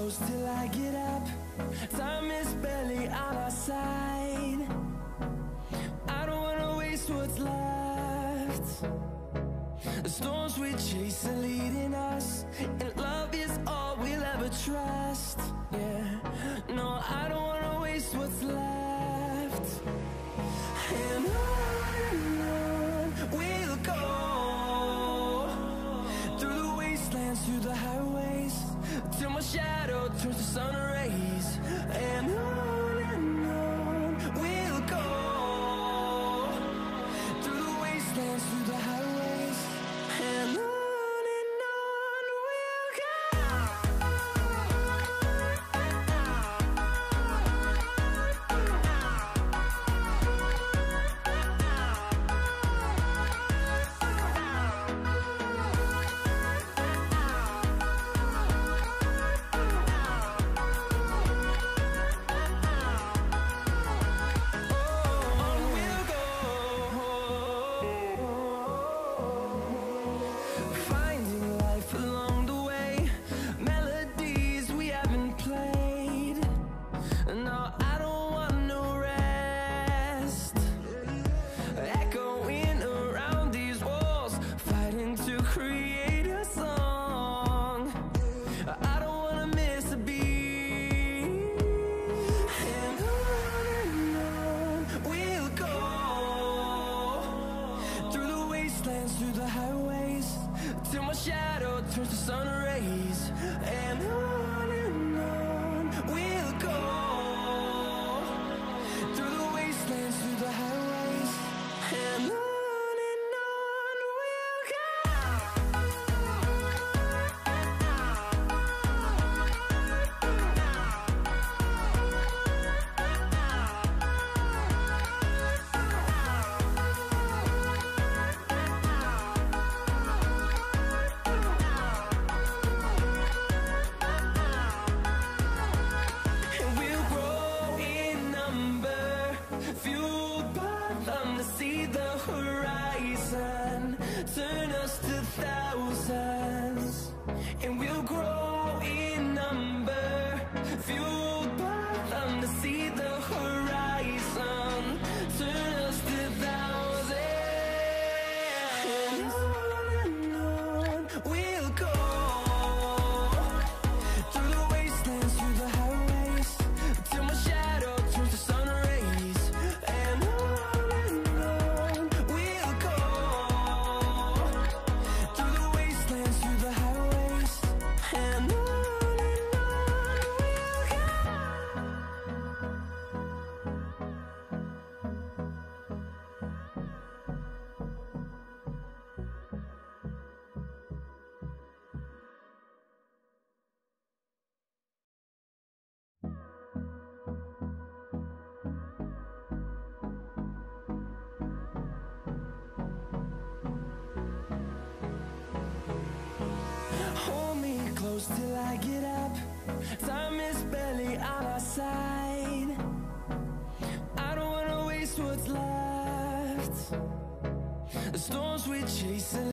close till I get up. Time is barely on our side. I don't wanna waste what's left. The storms we chase are leading us, and love is all we'll ever trust. Yeah, no, I don't wanna waste what's left. And on we'll go, through the wastelands, through the highways, till my shadow turns to sun rays. And on we'll go, through the wastelands, through the highways, and on we'll go. Through the highways, till my shadow turns to sun rays. And on we'll go, through the wastelands, through the highways, and on we'll go. See the horizon turn us to thousands, and we'll grow in number, fueled by them. To see the horizon turn us to thousands, and on we'll go, through the wastelands, through the highways, till my shadow turns to sun rays. And close till I get up. Time is barely on our side. I don't wanna waste what's left. The storms we chase